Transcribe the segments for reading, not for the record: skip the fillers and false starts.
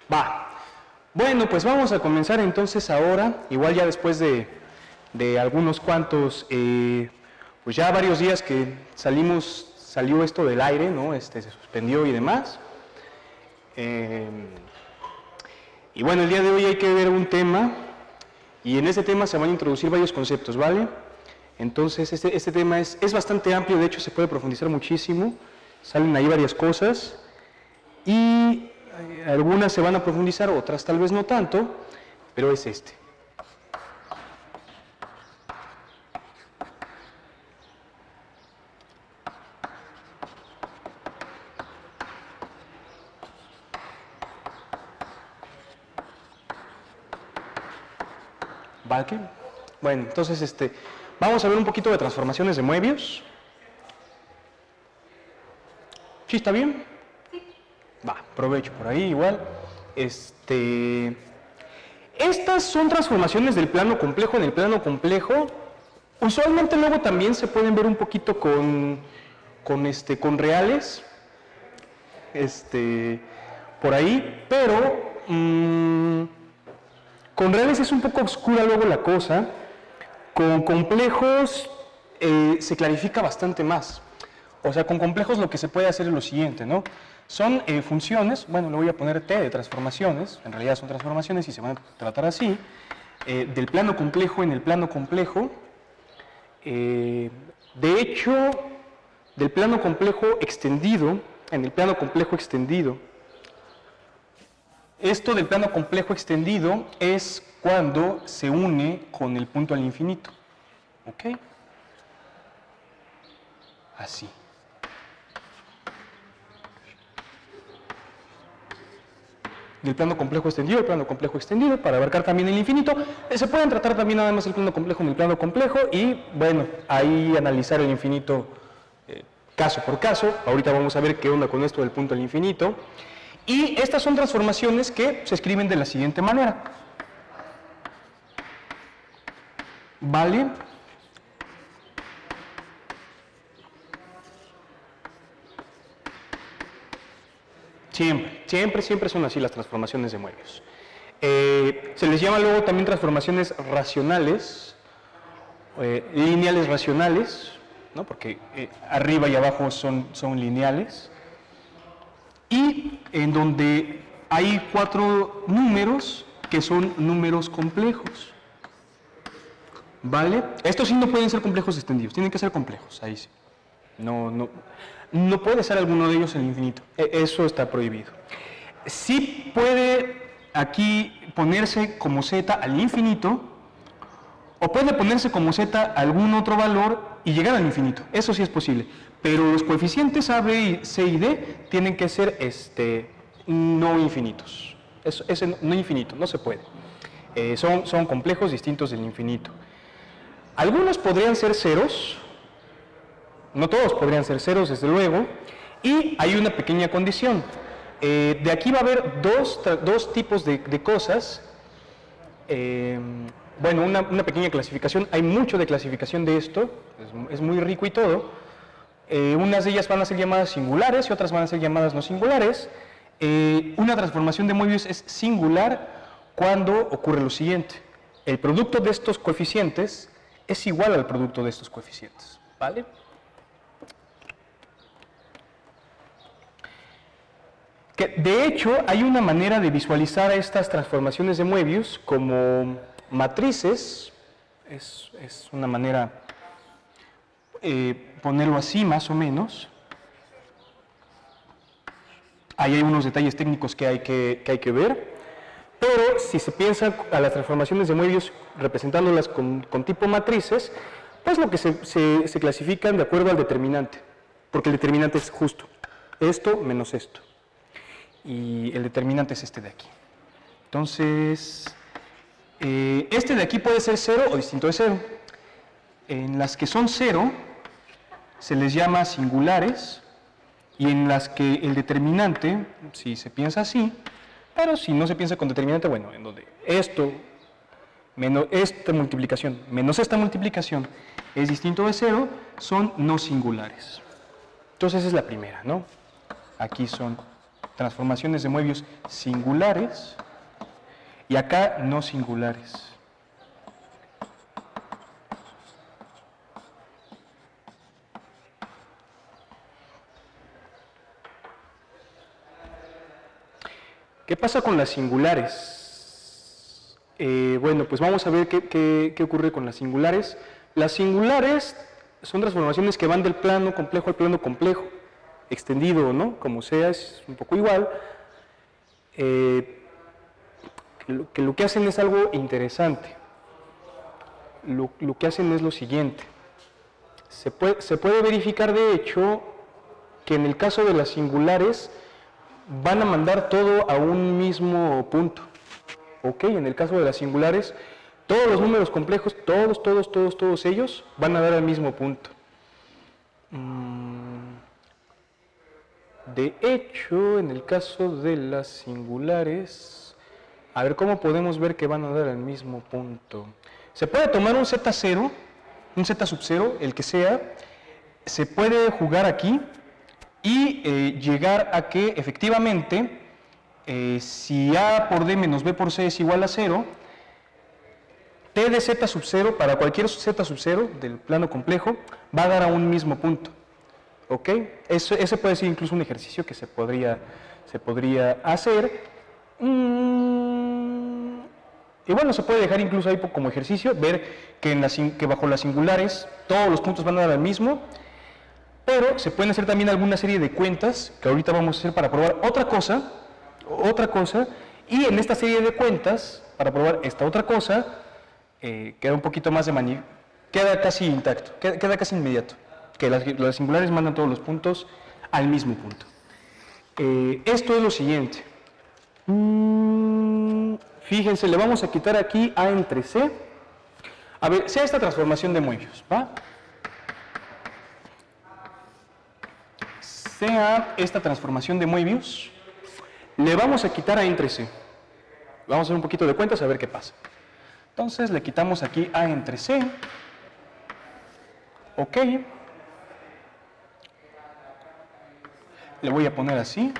Va. Bueno, pues vamos a comenzar entonces ahora, igual ya después de algunos cuantos, pues ya varios días que salió esto del aire, ¿no? Se suspendió y demás. Y bueno, el día de hoy hay que ver un tema, y en ese tema se van a introducir varios conceptos, ¿vale? Entonces, este tema es bastante amplio, de hecho se puede profundizar muchísimo, salen ahí varias cosas, y algunas se van a profundizar, otras tal vez no tanto, pero es este. ¿Vale? Bueno, entonces vamos a ver un poquito de transformaciones de Möbius. ¿Sí está bien? Sí. Va, provecho por ahí igual. Estas son transformaciones del plano complejo en el plano complejo. Usualmente luego también se pueden ver un poquito con reales. Por ahí, pero con reales es un poco oscura luego la cosa. Con complejos se clarifica bastante más. O sea, con complejos lo que se puede hacer es lo siguiente, ¿no? Son funciones, bueno, le voy a poner T de transformaciones, en realidad son transformaciones y se van a tratar así, del plano complejo en el plano complejo. De hecho, del plano complejo extendido, en el plano complejo extendido. Esto del plano complejo extendido es cuando se une con el punto al infinito. ¿Ok? Así. Del plano complejo extendido, el plano complejo extendido, para abarcar también el infinito. Se pueden tratar también nada más el plano complejo en el plano complejo y, bueno, ahí analizar el infinito caso por caso. Ahorita vamos a ver qué onda con esto del punto al infinito. Y estas son transformaciones que se escriben de la siguiente manera. ¿Vale? Siempre son así las transformaciones de Möbius. Se les llama luego también transformaciones racionales, lineales racionales, ¿no? Porque arriba y abajo son lineales. Y en donde hay 4 números que son números complejos. ¿Vale? Estos sí no pueden ser complejos extendidos, tienen que ser complejos, ahí sí. No puede ser alguno de ellos el infinito, eso está prohibido. Sí puede aquí ponerse como z al infinito, o puede ponerse como z algún otro valor y llegar al infinito, eso sí es posible. Pero los coeficientes A, B, C y D tienen que ser no infinitos. No infinito, no se puede. Son complejos distintos del infinito. Algunos podrían ser ceros, no todos podrían ser ceros, desde luego, y hay una pequeña condición. De aquí va a haber dos tipos de cosas. Bueno, una pequeña clasificación, hay mucho de clasificación de esto, es muy rico y todo. Unas de ellas van a ser llamadas singulares y otras van a ser llamadas no singulares. Una transformación de Möbius es singular cuando ocurre lo siguiente. El producto de estos coeficientes es igual al producto de estos coeficientes, ¿vale? Que de hecho hay una manera de visualizar estas transformaciones de Möbius como matrices, es una manera ponerlo así más o menos. Ahí hay unos detalles técnicos que hay que ver, pero si se piensa a las transformaciones de Möbius representándolas con tipo matrices, pues lo que se clasifican de acuerdo al determinante, porque el determinante es justo, esto menos esto, y el determinante es este de aquí. Entonces, este de aquí puede ser 0 o distinto de 0. En las que son 0 se les llama singulares, y en las que el determinante, si se piensa así, pero si no se piensa con determinante, bueno, en donde esto menos esta multiplicación menos esta multiplicación es distinto de 0, son no singulares. Entonces esa es la primera, ¿no? Aquí son transformaciones de Möbius singulares y acá no singulares. ¿Qué pasa con las singulares? Bueno, pues vamos a ver qué ocurre con las singulares. Las singulares son transformaciones que van del plano complejo al plano complejo, extendido, ¿no? Como sea, es un poco igual. Lo que hacen es algo interesante. Lo que hacen es lo siguiente. Se puede verificar, de hecho, que en el caso de las singulares van a mandar todo a un mismo punto. ¿Ok? En el caso de las singulares, todos los números complejos, todos ellos van a dar al mismo punto. De hecho, en el caso de las singulares, a ver cómo podemos ver que van a dar al mismo punto. Se puede tomar un Z0, un Z sub 0, el que sea, se puede jugar aquí y llegar a que efectivamente, si A por D menos B por C es igual a 0, T de Z sub 0 para cualquier Z sub 0 del plano complejo va a dar a un mismo punto. ¿Ok? Ese puede ser incluso un ejercicio que se podría hacer. Y bueno, se puede dejar incluso ahí como ejercicio, ver que bajo las singulares todos los puntos van a dar al mismo, pero se pueden hacer también alguna serie de cuentas, que ahorita vamos a hacer para probar otra cosa, y en esta serie de cuentas, para probar esta otra cosa, queda un poquito más de queda casi intacto, queda casi inmediato, que las singulares mandan todos los puntos al mismo punto. Esto es lo siguiente. Fíjense, le vamos a quitar aquí A entre C. A ver, sea esta transformación de Möbius, ¿va? Sea esta transformación de Möbius, le vamos a quitar A entre C. Vamos a hacer un poquito de cuentas a ver qué pasa. Entonces le quitamos aquí A entre C. Ok. Le voy a poner así.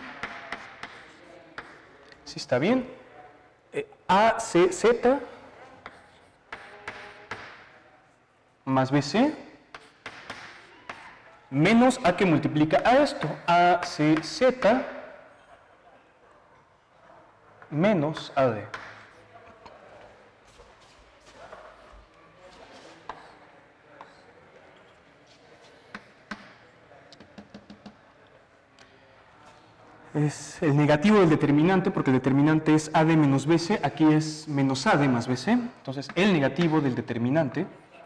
¿Sí está bien? ACZ más BC menos A que multiplica a esto, ACZ menos AD. Es el negativo del determinante, porque el determinante es AD menos BC, aquí es menos AD más BC, entonces el negativo del determinante,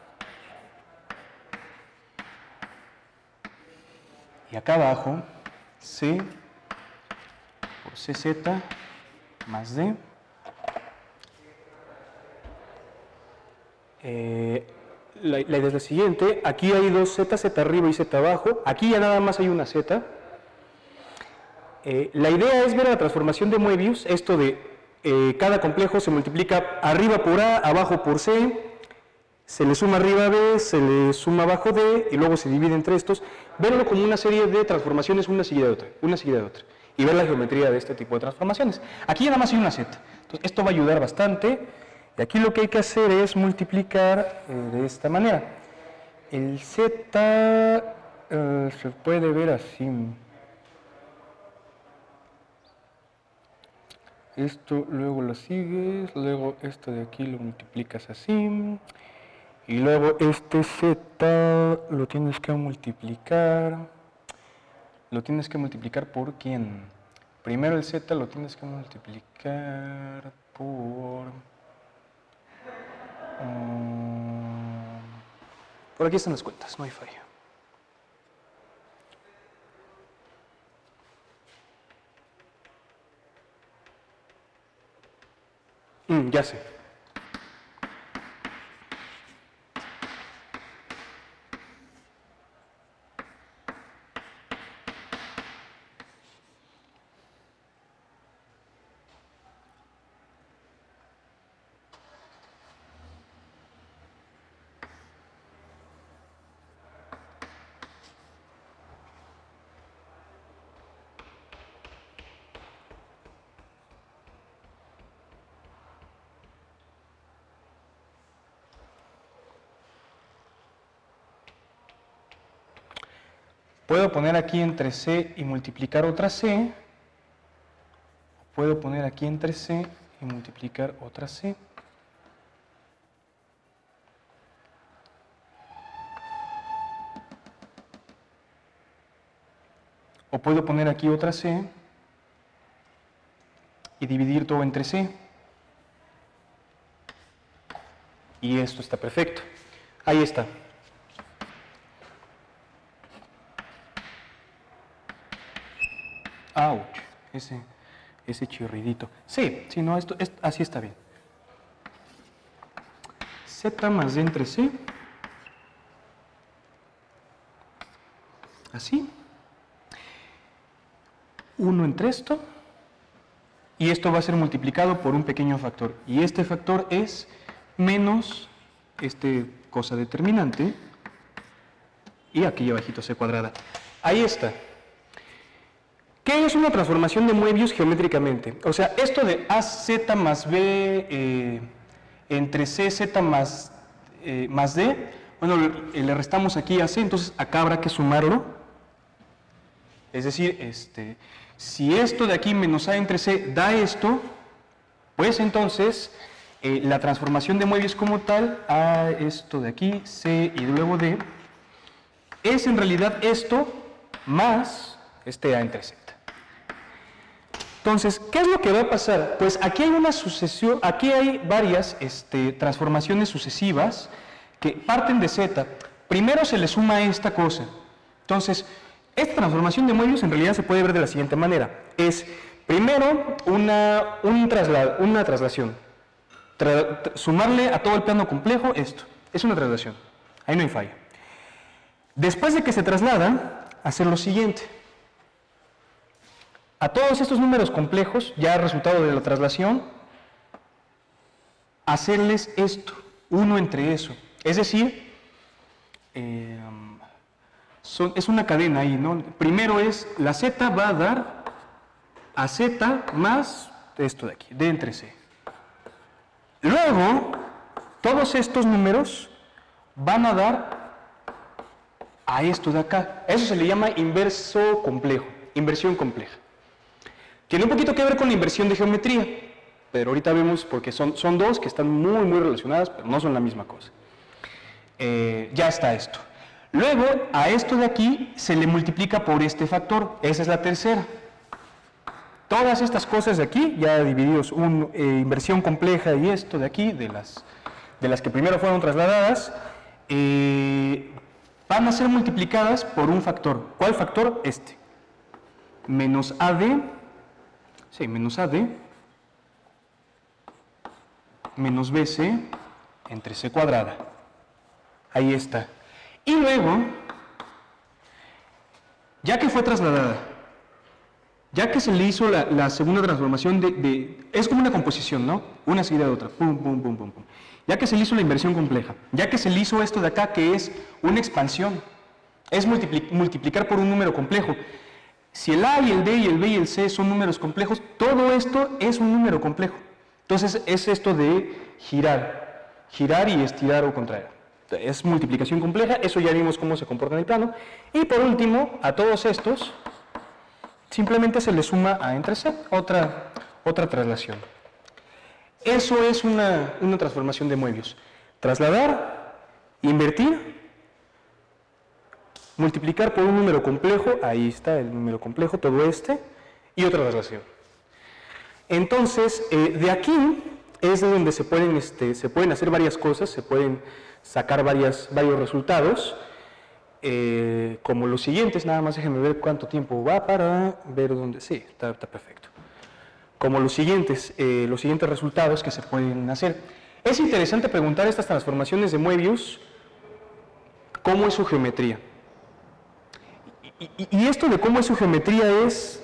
y acá abajo, C por CZ más D, la idea es la siguiente, aquí hay dos Z, Z arriba y Z abajo, aquí ya nada más hay una Z. La idea es ver la transformación de Möbius, esto de cada complejo se multiplica arriba por A, abajo por C, se le suma arriba B, se le suma abajo D y luego se divide entre estos, verlo como una serie de transformaciones una seguida de otra, y ver la geometría de este tipo de transformaciones. Aquí ya nada más hay una Z, entonces esto va a ayudar bastante, y aquí lo que hay que hacer es multiplicar de esta manera. El Z se puede ver así. Esto luego lo sigues, luego esto de aquí lo multiplicas así, y luego este Z lo tienes que multiplicar. ¿Lo tienes que multiplicar por quién? Primero el Z lo tienes que multiplicar por... por aquí están las cuentas, no hay falla. Ya sé. Puedo poner aquí entre C y multiplicar otra C. Puedo poner aquí entre C y multiplicar otra C. O puedo poner aquí otra C y dividir todo entre C. Y esto está perfecto. Ahí está. ¡Auch! Ese chirridito. Sí, no, así está bien. Z más D entre C. Así. 1 entre esto. Y esto va a ser multiplicado por un pequeño factor. Y este factor es menos cosa determinante. Y aquí abajito C cuadrada. Ahí está. ¿Qué es una transformación de Möbius geométricamente? O sea, esto de AZ más B entre CZ más D, bueno, le restamos aquí a C, entonces acá habrá que sumarlo. Es decir, si esto de aquí menos A entre C da esto, pues entonces la transformación de Möbius como tal, a esto de aquí, C y luego D, es en realidad esto más A entre Z. Entonces, ¿qué es lo que va a pasar? Pues aquí hay una sucesión, aquí hay varias transformaciones sucesivas que parten de Z. Primero se le suma esta cosa. Entonces, esta transformación de Möbius en realidad se puede ver de la siguiente manera. Es primero una traslación. Sumarle a todo el plano complejo esto. Es una traslación. Ahí no hay falla. Después de que se traslada, hacer lo siguiente. A todos estos números complejos, ya resultado de la traslación, hacerles esto, 1 entre eso. Es decir, es una cadena ahí, ¿no? Primero es, la Z va a dar a Z más esto de aquí, D entre C. Luego, todos estos números van a dar a esto de acá. Eso se le llama inverso complejo, inversión compleja. Tiene un poquito que ver con la inversión de geometría, pero ahorita vemos porque son dos que están muy relacionadas, pero no son la misma cosa. Ya está esto. Luego, a esto de aquí se le multiplica por este factor, esa es la tercera. Todas estas cosas de aquí, ya divididos, inversión compleja y esto de aquí, de las que primero fueron trasladadas, van a ser multiplicadas por un factor. ¿Cuál factor? Menos AD, menos AD, menos BC entre C cuadrada. Ahí está. Y luego, ya que fue trasladada, ya que se le hizo la segunda transformación es como una composición, ¿no? Una seguida de otra, pum, pum, pum, pum, pum. Ya que se le hizo la inversión compleja, ya que se le hizo esto de acá, que es una expansión, es multiplicar por un número complejo. Si el A y el D y el B y el C son números complejos, todo esto es un número complejo. Entonces es esto de girar y estirar o contraer. Es multiplicación compleja, eso ya vimos cómo se comporta en el plano. Y por último, a todos estos, simplemente se le suma A entre C, otra traslación. Eso es una transformación de Möbius. Trasladar, invertir, multiplicar por un número complejo, ahí está el número complejo, todo y otra traslación. Entonces, de aquí es de donde se pueden hacer varias cosas, se pueden sacar varios resultados, como los siguientes, nada más déjenme ver cuánto tiempo va para ver dónde, sí, está perfecto. Como los siguientes resultados que se pueden hacer. Es interesante preguntar estas transformaciones de Möbius, ¿cómo es su geometría? Y esto de cómo es su geometría es,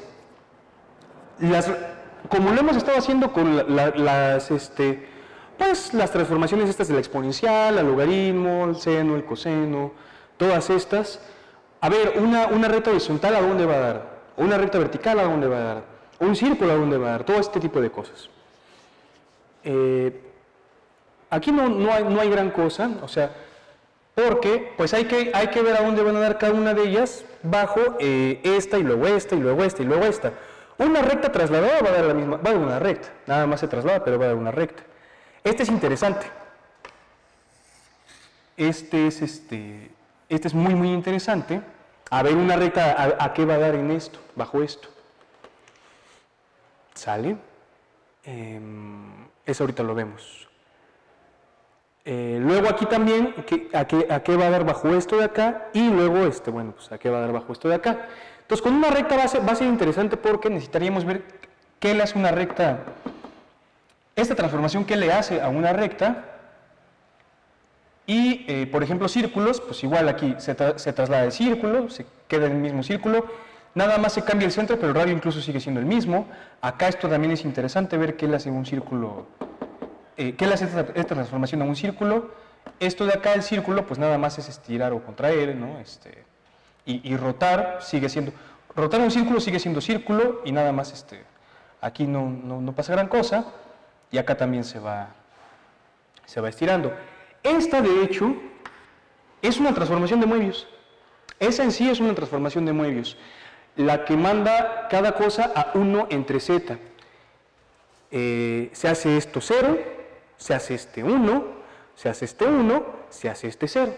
como lo hemos estado haciendo con las transformaciones estas de la exponencial, el logaritmo, el seno, el coseno, todas estas. A ver, una recta horizontal ¿a dónde va a dar? Una recta vertical ¿a dónde va a dar? Un círculo ¿a dónde va a dar? Todo este tipo de cosas. Aquí no hay gran cosa, o sea, porque pues hay que ver a dónde van a dar cada una de ellas bajo esta y luego esta y luego esta y luego esta. Una recta trasladada va a dar la misma, va a dar una recta, nada más se traslada, pero va a dar una recta. Este es interesante. Este es muy, muy interesante. A ver una recta, ¿a qué va a dar en esto, bajo esto? ¿Sale? Eso ahorita lo vemos. Luego aquí también, ¿a qué va a dar bajo esto de acá? Y luego, bueno, pues ¿a qué va a dar bajo esto de acá? Entonces, con una recta va a ser interesante porque necesitaríamos ver qué le hace una recta, esta transformación, qué le hace a una recta. Y, por ejemplo, círculos, pues igual aquí se traslada el círculo, se queda en el mismo círculo, nada más se cambia el centro, pero el radio incluso sigue siendo el mismo. Acá esto también es interesante ver qué le hace un círculo, qué le hace esta transformación a un círculo. Esto de acá, el círculo, pues nada más es estirar o contraer, ¿no? Y rotar sigue siendo, rotar un círculo sigue siendo círculo y nada más aquí no pasa gran cosa, y acá también se va estirando. Esta, de hecho, es una transformación de Möbius. Esa en sí es una transformación de Möbius, la que manda cada cosa a 1 entre z. Se hace esto 0, se hace este 1, se hace este 1, se hace este 0.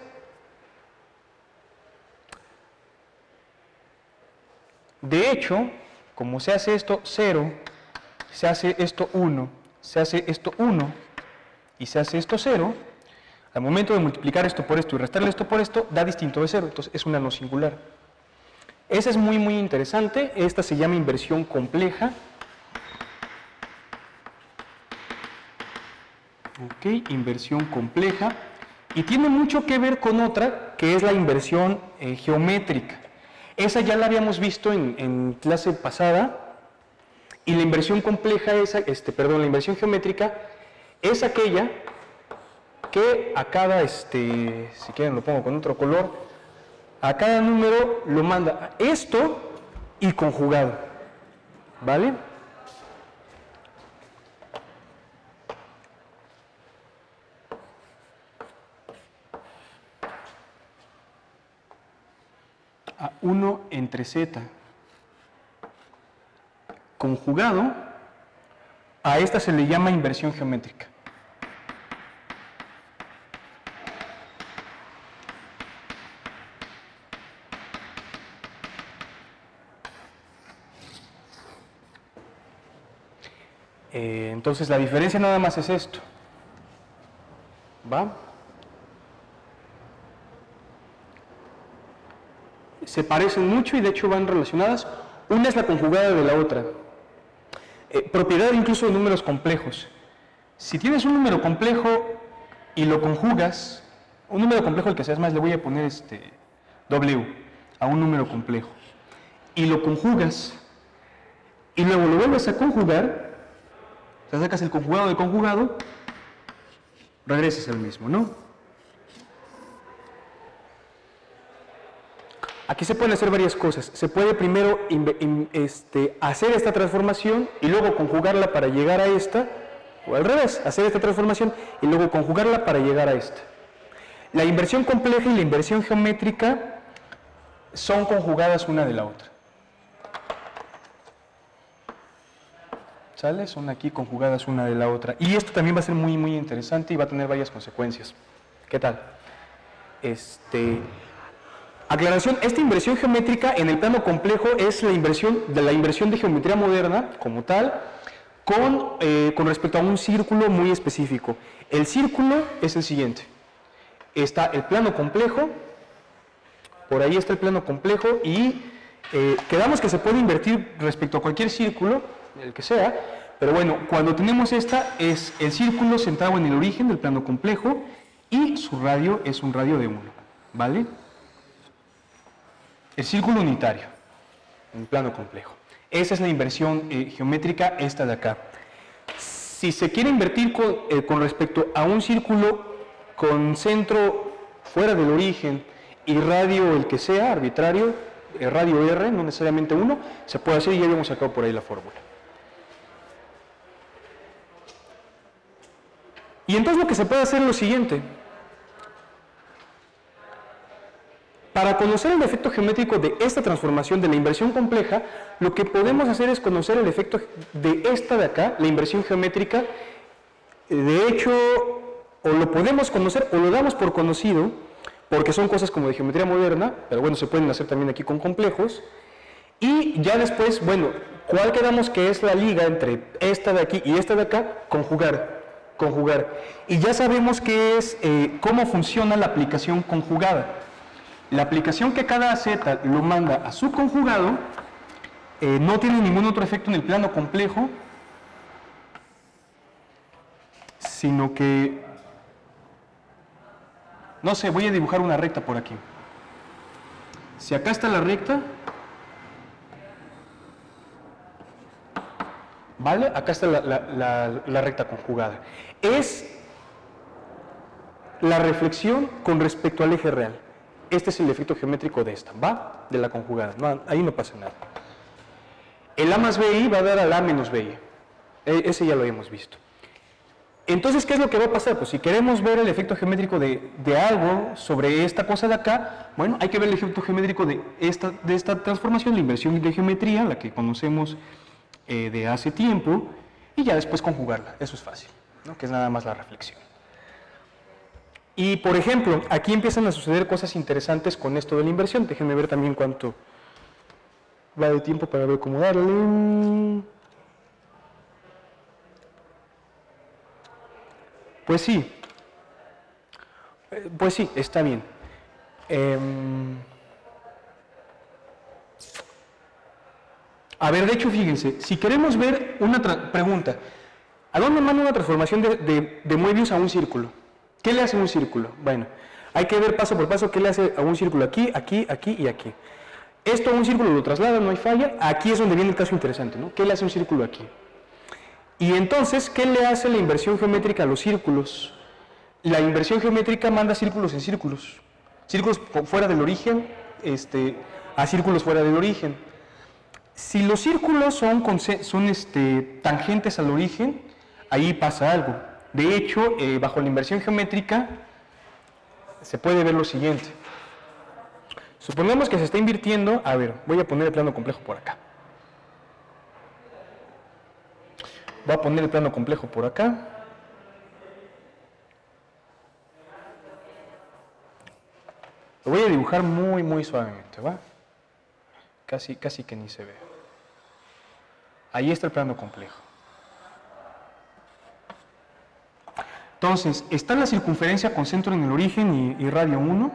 De hecho, como se hace esto 0, se hace esto 1, se hace esto 1 y se hace esto 0, al momento de multiplicar esto por esto y restarle esto por esto, da distinto de 0, entonces es una no singular. Esa es muy, muy interesante, esta se llama inversión compleja. Ok, inversión compleja. Y tiene mucho que ver con otra, que es la inversión geométrica. Esa ya la habíamos visto en clase pasada, y la inversión compleja, la inversión geométrica, es aquella que a cada, si quieren lo pongo con otro color, a cada número lo manda esto y conjugado, ¿vale? A 1 entre z, conjugado, a esta se le llama inversión geométrica. Entonces la diferencia nada más es esto, ¿va? Se parecen mucho y de hecho van relacionadas. Una es la conjugada de la otra. Propiedad incluso de números complejos. Si tienes un número complejo y lo conjugas, un número complejo al que seas más, le voy a poner W a un número complejo, y lo conjugas y luego lo vuelves a conjugar, te sacas el conjugado de conjugado, regresas al mismo, ¿no? Aquí se pueden hacer varias cosas. Se puede primero hacer esta transformación y luego conjugarla para llegar a esta, o al revés, hacer esta transformación y luego conjugarla para llegar a esta. La inversión compleja y la inversión geométrica son conjugadas una de la otra. ¿Sale? Son aquí conjugadas una de la otra. Y esto también va a ser muy, muy interesante y va a tener varias consecuencias. ¿Qué tal? Aclaración, esta inversión geométrica en el plano complejo es la inversión de geometría moderna, como tal, con respecto a un círculo muy específico. El círculo es el siguiente. Está el plano complejo, por ahí está el plano complejo, y quedamos que se puede invertir respecto a cualquier círculo, el que sea, pero bueno, cuando tenemos esta, es el círculo centrado en el origen del plano complejo, y su radio es un radio de 1, ¿vale? El círculo unitario, en plano complejo. Esa es la inversión geométrica, esta de acá. Si se quiere invertir con respecto a un círculo con centro fuera del origen y radio el que sea, arbitrario, radio R, no necesariamente 1, se puede hacer y ya habíamos sacado por ahí la fórmula. Y entonces lo que se puede hacer es lo siguiente. para conocer el efecto geométrico de esta transformación de la inversión compleja, lo que podemos hacer es conocer el efecto de esta de acá, la inversión geométrica. De hecho, o lo podemos conocer o lo damos por conocido, porque son cosas como de geometría moderna, pero bueno, se pueden hacer también aquí con complejos. Y ya después, bueno, ¿cuál quedamos que es la liga entre esta de aquí y esta de acá? Conjugar. Y ya sabemos qué es, cómo funciona la aplicación conjugada. La aplicación que cada z lo manda a su conjugado no tiene ningún otro efecto en el plano complejo, sino que, no sé, voy a dibujar una recta por aquí. Si acá está la recta, ¿vale? Acá está la recta conjugada. Es la reflexión con respecto al eje real. Este es el efecto geométrico de esta, ¿va? De la conjugada. No, ahí no pasa nada. El A más BI va a dar al A menos BI. Ese ya lo habíamos visto. Entonces, ¿qué es lo que va a pasar? Pues si queremos ver el efecto geométrico de algo sobre esta cosa de acá, bueno, hay que ver el efecto geométrico de esta transformación, la inversión de geometría, la que conocemos de hace tiempo, y ya después conjugarla. Eso es fácil, ¿no? Que es nada más la reflexión. Y, por ejemplo, aquí empiezan a suceder cosas interesantes con esto de la inversión. Déjenme ver también cuánto va de tiempo para ver cómo darle. Pues sí, está bien. A ver, de hecho, fíjense, si queremos ver una pregunta, ¿a dónde manda una transformación de Möbius a un círculo? ¿Qué le hace a un círculo? Bueno, hay que ver paso por paso qué le hace a un círculo aquí, aquí, aquí y aquí. Esto a un círculo lo traslada, no hay falla. Aquí es donde viene el caso interesante, ¿no? ¿Qué le hace un círculo aquí? Y entonces, ¿qué le hace la inversión geométrica a los círculos? La inversión geométrica manda círculos en círculos. Círculos fuera del origen a círculos fuera del origen. Si los círculos son tangentes al origen, ahí pasa algo. De hecho, bajo la inversión geométrica se puede ver lo siguiente. Supongamos que se está invirtiendo, a ver, voy a poner el plano complejo por acá. Voy a poner el plano complejo por acá. Lo voy a dibujar muy, muy suavemente, ¿va? Casi que ni se ve. Ahí está el plano complejo. Entonces, está la circunferencia con centro en el origen y radio 1.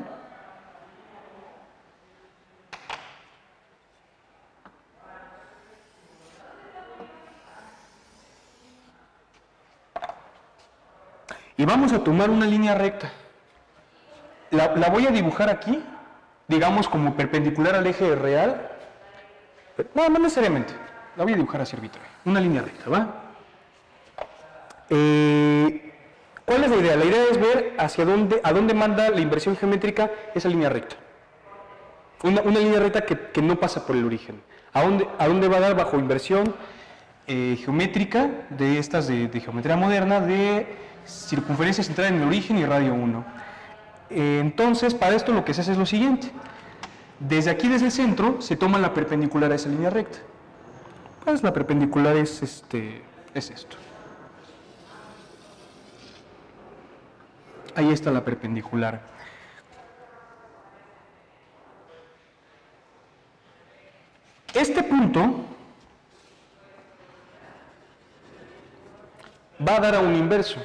Y vamos a tomar una línea recta. La voy a dibujar aquí, digamos como perpendicular al eje real. No necesariamente. La voy a dibujar así arbitraria. Una línea recta, ¿va? ¿Cuál es la idea? La idea es ver a dónde manda la inversión geométrica esa línea recta. Una línea recta que no pasa por el origen. ¿A dónde va a dar bajo inversión geométrica de estas de geometría moderna de circunferencia central en el origen y radio 1? Entonces, para esto lo que se hace es lo siguiente. Desde aquí, desde el centro, se toma la perpendicular a esa línea recta. Pues la perpendicular es esto. Ahí está la perpendicular. Este punto va a dar a un inverso.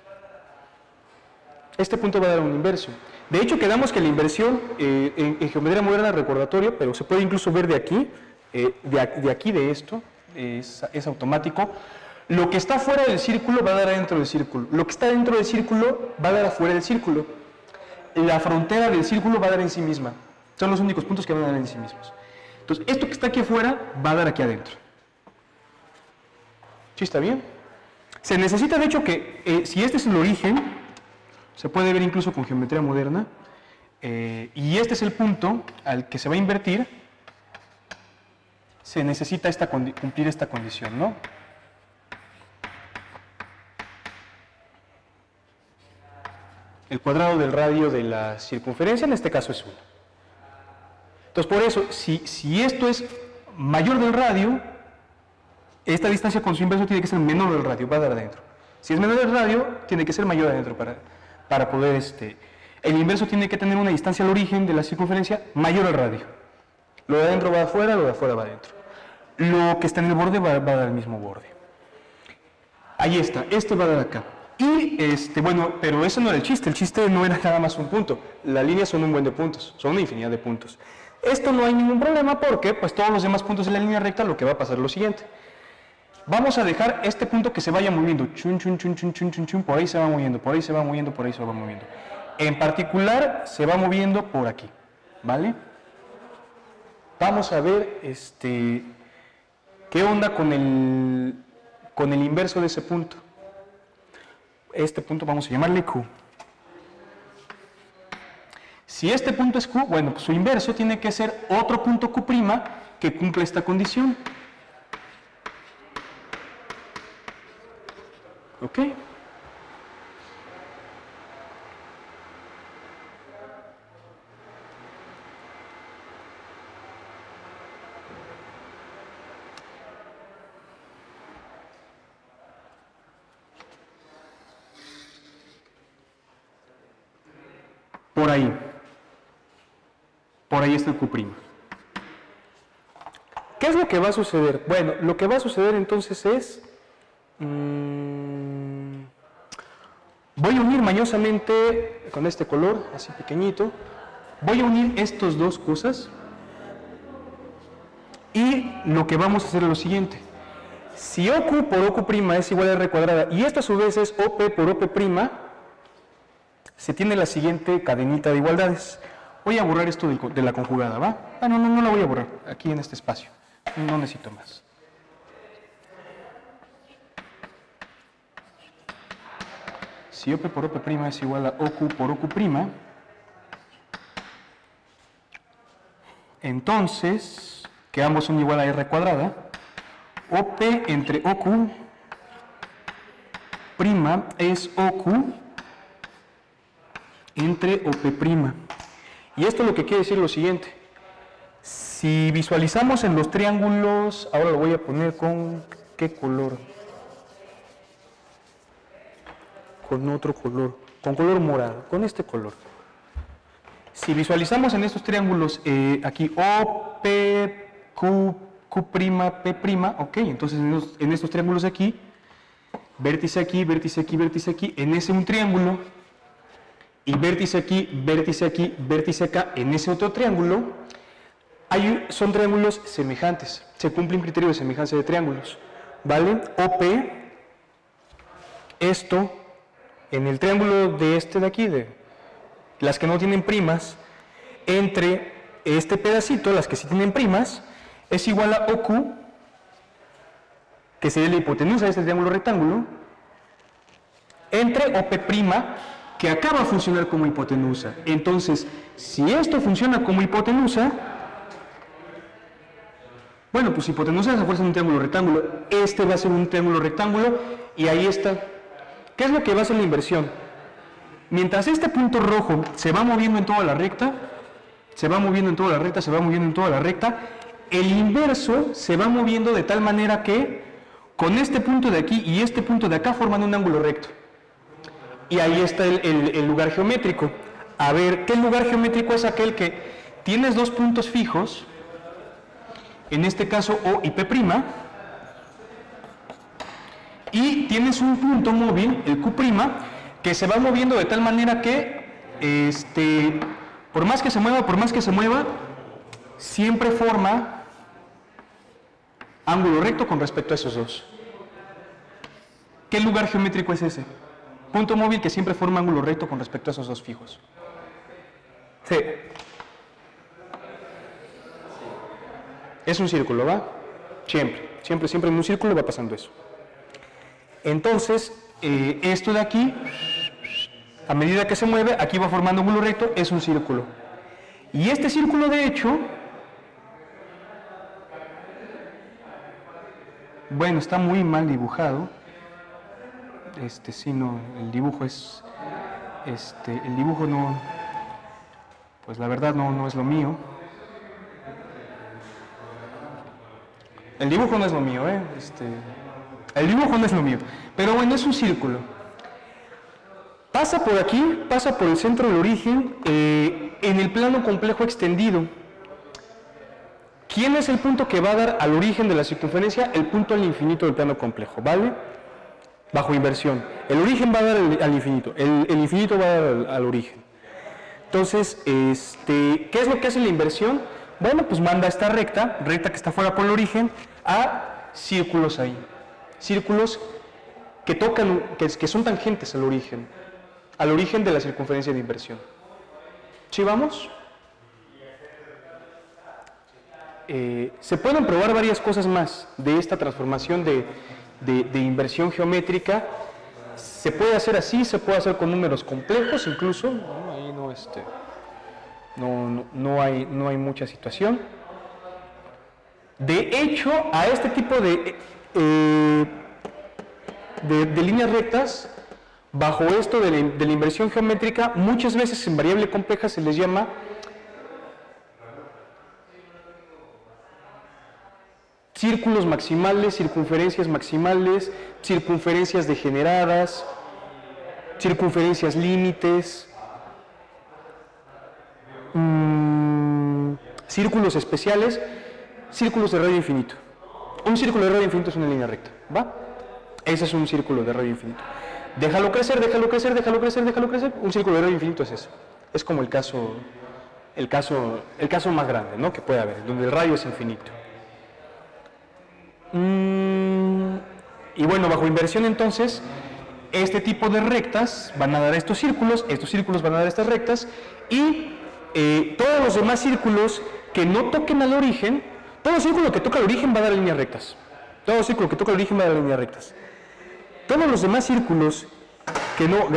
Este punto va a dar un inverso. De hecho, quedamos que la inversión en geometría moderna es recordatorio, pero se puede incluso ver de aquí, de esto, es automático. Lo que está fuera del círculo va a dar adentro del círculo. Lo que está dentro del círculo va a dar afuera del círculo. La frontera del círculo va a dar en sí misma. Son los únicos puntos que van a dar en sí mismos. Entonces, esto que está aquí afuera va a dar aquí adentro. ¿Sí está bien? Se necesita, de hecho, que si este es el origen, se puede ver incluso con geometría moderna, y este es el punto al que se va a invertir, se necesita cumplir esta condición, ¿no? El cuadrado del radio de la circunferencia, en este caso es 1. Entonces, por eso, si esto es mayor del radio, esta distancia con su inverso tiene que ser menor del radio, va a dar adentro. Si es menor del radio, tiene que ser mayor adentro para poder, el inverso tiene que tener una distancia al origen de la circunferencia mayor al radio. Lo de adentro va afuera, lo de afuera va adentro. Lo que está en el borde va a dar el mismo borde. Ahí está, este va a dar acá. Y, bueno, pero ese no era el chiste no era nada más un punto. Las líneas son un buen de puntos, son una infinidad de puntos. Esto no hay ningún problema porque, pues, todos los demás puntos de la línea recta, lo que va a pasar es lo siguiente. Vamos a dejar este punto que se vaya moviendo, chun, chun, chun, chun, chun, chun, chun, por ahí se va moviendo, por ahí se va moviendo, por ahí se va moviendo. En particular, se va moviendo por aquí, ¿vale? Vamos a ver, qué onda con el inverso de ese punto. Este punto vamos a llamarle Q. Si este punto es Q, bueno, pues su inverso tiene que ser otro punto Q' que cumpla esta condición. ¿Ok? Por ahí. Por ahí está el Q'. ¿Qué es lo que va a suceder? Bueno, lo que va a suceder entonces es... voy a unir mañosamente con este color, así pequeñito, voy a unir estas dos cosas y lo que vamos a hacer es lo siguiente. Si OQ por OQ' es igual a R cuadrada y esto a su vez es OP por OP', se tiene la siguiente cadenita de igualdades. Voy a borrar esto de la conjugada, ¿va? Ah, no la voy a borrar, aquí en este espacio, no necesito más. Si OP por OP' es igual a OQ por OQ', entonces, que ambos son igual a R cuadrada, OP entre OQ' es OQ entre OP'. Y esto lo que quiere decir lo siguiente. Si visualizamos en los triángulos, ahora lo voy a poner con ¿qué color? Con otro color, con color morado, con este color. Si visualizamos en estos triángulos aquí O, P, Q, Q', P', ok, entonces en estos triángulos aquí, vértice aquí, vértice aquí, vértice aquí, en ese un triángulo, y vértice aquí, vértice aquí, vértice acá, en ese otro triángulo, son triángulos semejantes, se cumple un criterio de semejanza de triángulos, ¿vale? OP, esto, en el triángulo de de aquí, de las que no tienen primas, entre este pedacito, las que sí tienen primas, es igual a OQ, que sería la hipotenusa de este triángulo rectángulo, entre OP', que acá va a funcionar como hipotenusa. Entonces, si esto funciona como hipotenusa, bueno, pues hipotenusa es a fuerza de un triángulo rectángulo, este va a ser un triángulo rectángulo, y ahí está. ¿Qué es lo que va a hacer la inversión? Mientras este punto rojo se va moviendo en toda la recta, se va moviendo en toda la recta, se va moviendo en toda la recta, el inverso se va moviendo de tal manera que con este punto de aquí y este punto de acá forman un ángulo recto. Y ahí está el lugar geométrico. A ver, ¿qué lugar geométrico es aquel que tienes dos puntos fijos, en este caso O y P', y tienes un punto móvil, el Q', que se va moviendo de tal manera que, por más que se mueva, siempre forma ángulo recto con respecto a esos dos. ¿Qué lugar geométrico es ese? Punto móvil que siempre forma ángulo recto con respecto a esos dos fijos. Sí. Es un círculo, ¿va? Siempre en un círculo va pasando eso. Entonces, esto de aquí, a medida que se mueve, aquí va formando ángulo recto, es un círculo. Y este círculo, de hecho, bueno, está muy mal dibujado. Sí, no, el dibujo es, el dibujo no, pues la verdad no es lo mío. El dibujo no es lo mío, ¿eh? El dibujo no es lo mío. Pero bueno, es un círculo. Pasa por aquí, pasa por el centro del origen, en el plano complejo extendido. ¿Quién es el punto que va a dar al origen de la circunferencia? El punto al infinito del plano complejo, ¿vale? Bajo inversión. El origen va a dar al infinito, el infinito va a dar al origen. Entonces, ¿qué es lo que hace la inversión? Bueno, pues manda esta recta que está fuera por el origen, a círculos ahí. Círculos que tocan, que son tangentes al origen de la circunferencia de inversión. ¿Sí vamos? Se pueden probar varias cosas más de esta transformación de inversión geométrica. Se puede hacer así, se puede hacer con números complejos incluso, ¿no? Ahí no hay mucha situación. De hecho, a este tipo de líneas rectas, bajo esto de la inversión geométrica, muchas veces en variable compleja se les llama círculos maximales, circunferencias degeneradas, circunferencias límites, círculos especiales, círculos de radio infinito. Un círculo de radio infinito es una línea recta, ¿va? Ese es un círculo de radio infinito. Déjalo crecer, déjalo crecer, déjalo crecer, déjalo crecer. Un círculo de radio infinito es eso. Es como el caso más grande, ¿no? Que puede haber, donde el radio es infinito. Y bueno, bajo inversión entonces, este tipo de rectas van a dar estos círculos van a dar estas rectas, y todos los demás círculos que no toquen al origen, todo círculo que toca al origen va a dar líneas rectas. Todo círculo que toca al origen va a dar líneas rectas. Todos los demás círculos que no,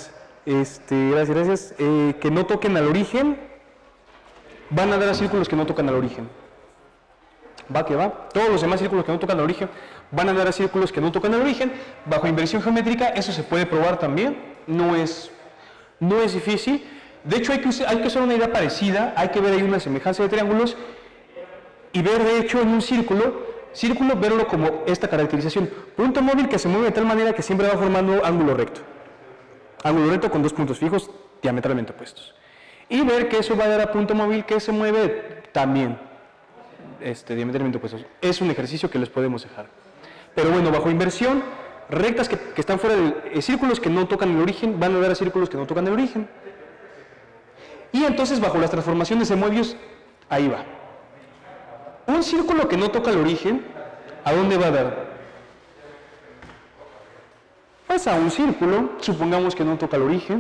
que no toquen al origen, van a dar a círculos que no tocan al origen. Va que va. Todos los demás círculos que no tocan al origen van a dar a círculos que no tocan al origen. Bajo inversión geométrica eso se puede probar también. No es difícil. De hecho hay que usar una idea parecida. Hay que ver ahí una semejanza de triángulos y ver de hecho en un círculo, verlo como esta caracterización. Punto móvil que se mueve de tal manera que siempre va formando ángulo recto. Ángulo recto con dos puntos fijos diametralmente opuestos. Y ver que eso va a dar a punto móvil que se mueve también diametralmente opuestos. Es un ejercicio que les podemos dejar. Pero bueno, bajo inversión, rectas que están fuera de círculos que no tocan el origen van a dar a círculos que no tocan el origen. Y entonces bajo las transformaciones de Möbius, ahí va. Un círculo que no toca el origen, ¿a dónde va a dar? Pues a un círculo, supongamos que no toca el origen.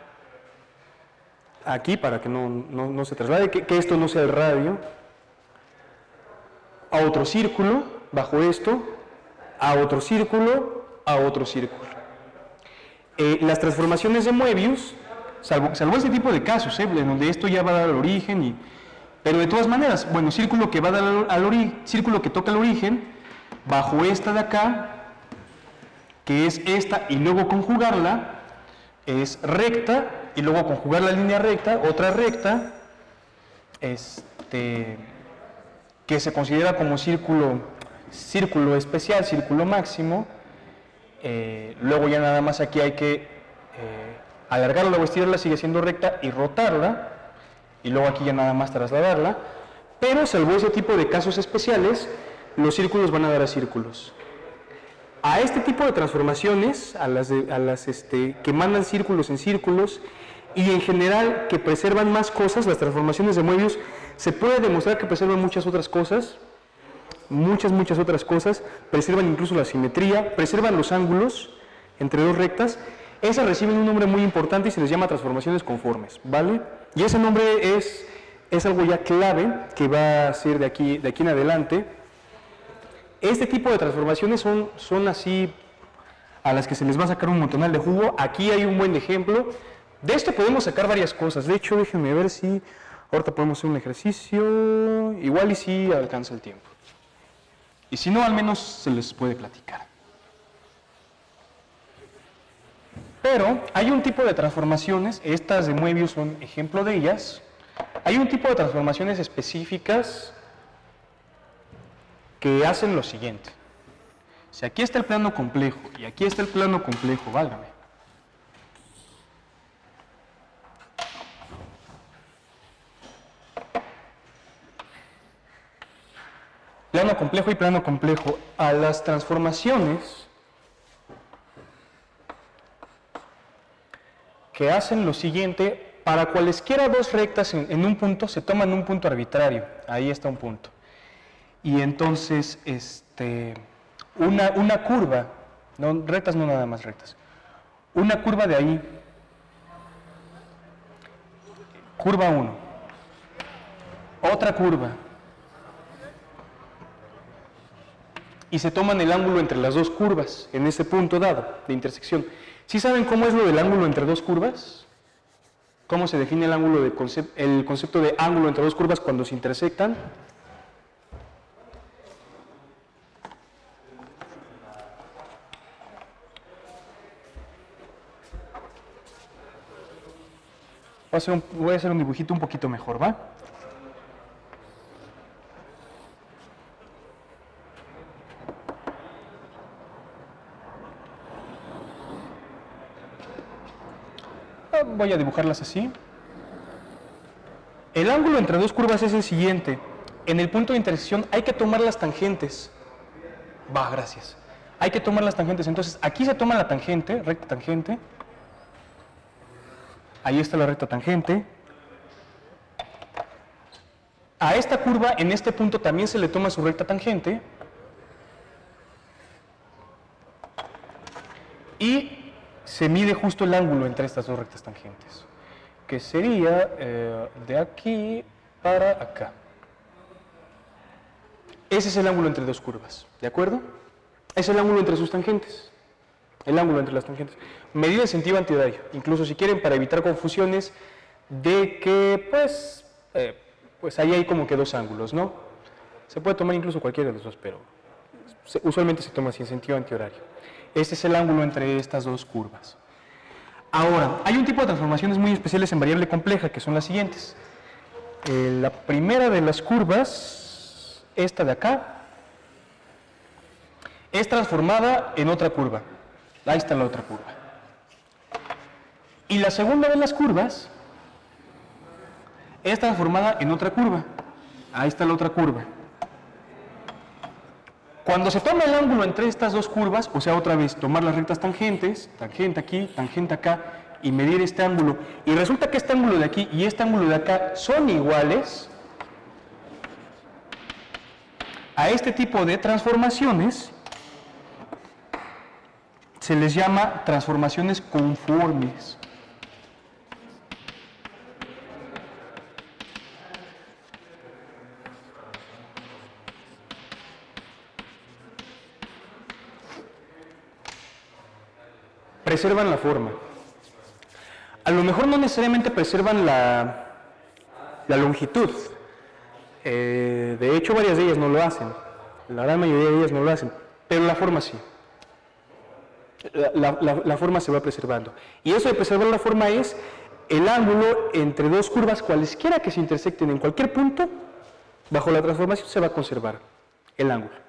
Aquí, para que no se traslade, que esto no sea el radio. A otro círculo, bajo esto, a otro círculo, a otro círculo. Las transformaciones de Möbius, salvo este tipo de casos, en donde esto ya va a dar al origen, pero de todas maneras, bueno, círculo que va a dar al origen, círculo que toca el origen, bajo esta de acá, que es esta, y luego conjugarla, es recta, y luego conjugar la línea recta, otra recta, que se considera como círculo especial, círculo máximo. Luego ya nada más aquí hay que alargarla o estirarla, sigue siendo recta, y rotarla, y luego aquí ya nada más trasladarla. Pero salvo ese tipo de casos especiales, los círculos van a dar a círculos. A este tipo de transformaciones, a las que mandan círculos en círculos, y en general que preservan más cosas, las transformaciones de Möbius, se puede demostrar que preservan muchas otras cosas, muchas otras cosas, preservan incluso la simetría, preservan los ángulos entre dos rectas. Esas reciben un nombre muy importante y se les llama transformaciones conformes, ¿vale? Y ese nombre es algo ya clave que va a ser de aquí en adelante. Este tipo de transformaciones son así, a las que se les va a sacar un montonal de jugo. Aquí hay un buen ejemplo. De esto podemos sacar varias cosas. De hecho, déjenme ver si ahorita podemos hacer un ejercicio. Igual y si alcanza el tiempo. Y si no, al menos se les puede platicar. Pero hay un tipo de transformaciones, estas de Möbius son ejemplo de ellas. Hay un tipo de transformaciones específicas que hacen lo siguiente. Si aquí está el plano complejo y aquí está el plano complejo, válgame. Plano complejo y plano complejo. A las transformaciones que hacen lo siguiente, para cualesquiera dos rectas en un punto se toman un punto arbitrario. Ahí está un punto. Y entonces, una curva, no, rectas no nada más rectas, una curva de ahí, curva 1, otra curva, y se toman el ángulo entre las dos curvas en ese punto dado de intersección. ¿Sí saben cómo es lo del ángulo entre dos curvas? ¿Cómo se define el ángulo el concepto de ángulo entre dos curvas cuando se intersectan? Voy a hacer un dibujito un poquito mejor, ¿va? Voy a dibujarlas así. El ángulo entre dos curvas es el siguiente. En el punto de intersección hay que tomar las tangentes. Va, gracias. Hay que tomar las tangentes. Entonces, aquí se toma la tangente, recta tangente. Ahí está la recta tangente. A esta curva, en este punto, también se le toma su recta tangente. Y se mide justo el ángulo entre estas dos rectas tangentes, que sería de aquí para acá. Ese es el ángulo entre dos curvas, ¿de acuerdo? Es el ángulo entre sus tangentes, el ángulo entre las tangentes. Medida en sentido antihorario, incluso si quieren, para evitar confusiones de que, pues ahí hay como que dos ángulos, ¿no? Se puede tomar incluso cualquiera de los dos, pero usualmente se toma así en sentido antihorario. Este es el ángulo entre estas dos curvas. Ahora, hay un tipo de transformaciones muy especiales en variable compleja, que son las siguientes. La primera de las curvas, esta de acá, es transformada en otra curva. Ahí está la otra curva. Y la segunda de las curvas es transformada en otra curva. Ahí está la otra curva. Cuando se toma el ángulo entre estas dos curvas, o sea, otra vez, tomar las rectas tangentes, tangente aquí, tangente acá, y medir este ángulo, y resulta que este ángulo de aquí y este ángulo de acá son iguales, a este tipo de transformaciones se les llama transformaciones conformes. Preservan la forma. A lo mejor no necesariamente preservan la longitud. De hecho, varias de ellas no lo hacen. La gran mayoría de ellas no lo hacen. Pero la forma sí. La forma se va preservando. Y eso de preservar la forma es el ángulo entre dos curvas, cualesquiera que se intersecten en cualquier punto, bajo la transformación se va a conservar el ángulo.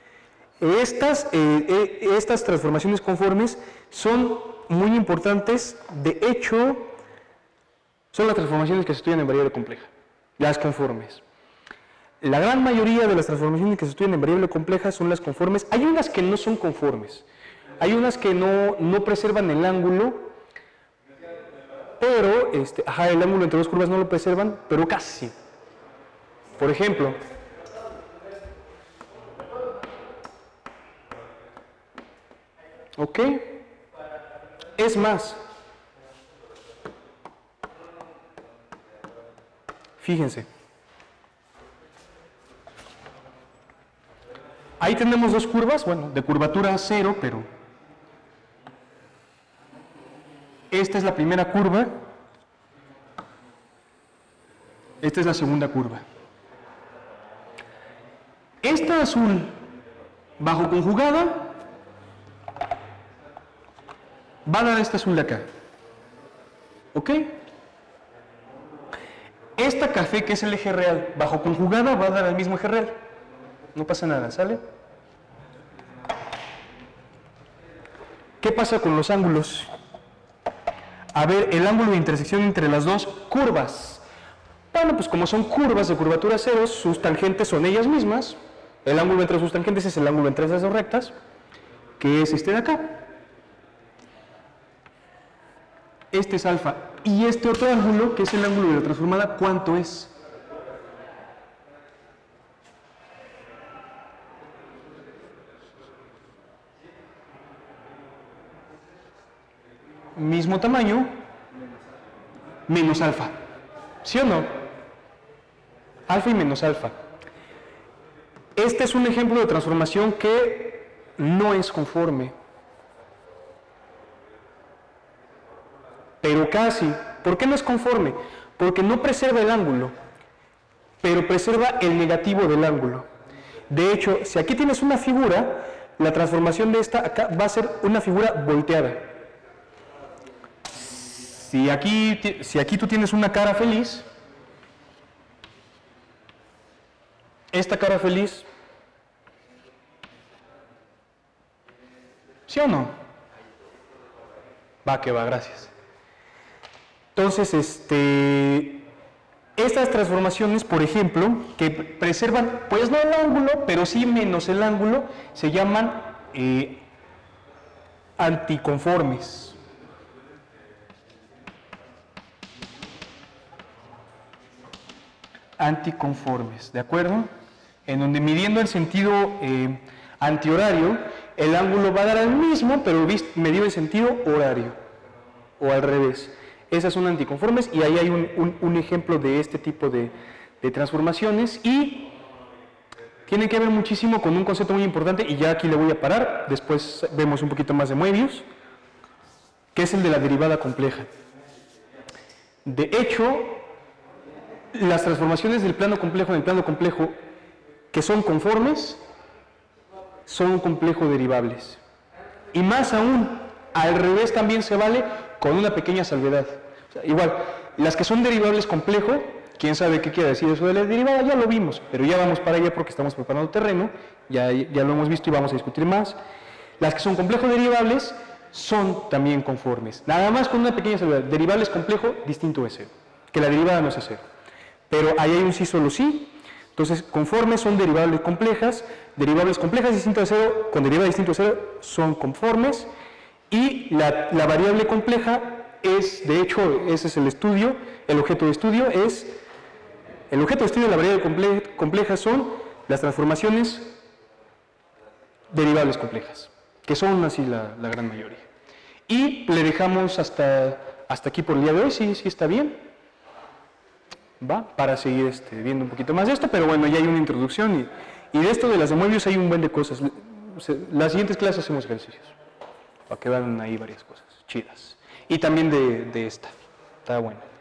Estas transformaciones conformes son muy importantes. De hecho, son las transformaciones que se estudian en variable compleja, las conformes. La gran mayoría de las transformaciones que se estudian en variable compleja son las conformes. Hay unas que no son conformes, hay unas que no preservan el ángulo, pero el ángulo entre dos curvas no lo preservan, pero casi. Por ejemplo, ¿ok? Es más, fíjense, ahí tenemos dos curvas, bueno, de curvatura 0, pero esta es la primera curva, esta es la segunda curva. Esta azul, bajo conjugada, va a dar esta azul de acá, ¿ok? Esta café, que es el eje real, bajo conjugada va a dar el mismo eje real. no pasa nada, ¿sale? ¿Qué pasa con los ángulos? A ver, el ángulo de intersección entre las dos curvas. Bueno, pues como son curvas de curvatura cero, sus tangentes son ellas mismas. El ángulo entre sus tangentes es el ángulo entre esas dos rectas, que es este de acá. Este es alfa. Y este otro ángulo, que es el ángulo de la transformada, ¿cuánto es? Mismo tamaño, menos alfa. ¿Sí o no? Alfa y menos alfa. Este es un ejemplo de transformación que no es conforme. Pero casi. ¿Por qué no es conforme? Porque no preserva el ángulo, pero preserva el negativo del ángulo. De hecho, si aquí tienes una figura, la transformación de esta acá va a ser una figura volteada. Si aquí tú tienes una cara feliz, esta cara feliz, ¿sí o no? Va que va, gracias. Entonces, estas transformaciones, por ejemplo, que preservan, pues no el ángulo, pero sí menos el ángulo, se llaman anticonformes. Anticonformes, ¿de acuerdo? En donde midiendo el sentido antihorario, el ángulo va a dar al mismo, pero medido en sentido horario, o al revés. Esas son anticonformes y ahí hay un ejemplo de este tipo de transformaciones y tiene que ver muchísimo con un concepto muy importante y ya aquí le voy a parar, después vemos un poquito más de Möbius, que es el de la derivada compleja. De hecho, las transformaciones del plano complejo en el plano complejo que son conformes son complejo derivables. Y más aún, al revés también se vale con una pequeña salvedad. O sea, igual, las que son derivables complejo, quién sabe qué quiere decir eso de la derivada, ya lo vimos, pero ya vamos para allá porque estamos preparando terreno, ya lo hemos visto y vamos a discutir más. Las que son complejo derivables son también conformes. Nada más con una pequeña salvedad. Derivables complejo, distinto es cero, que la derivada no es cero. Pero ahí hay un sí solo sí. Entonces, conformes son derivables complejas distintas de cero, con derivada distinta de cero, son conformes, y la variable compleja es, de hecho, ese es el estudio, el objeto de estudio de la variable compleja son las transformaciones derivables complejas, que son así la gran mayoría. Y le dejamos hasta aquí por el día de hoy, sí está bien. ¿Va? Para seguir viendo un poquito más de esto, pero bueno, ya hay una introducción y de esto de las de Möbius hay un buen de cosas. Las siguientes clases hacemos ejercicios, para que vean ahí varias cosas chidas. Y también de esta, está bueno.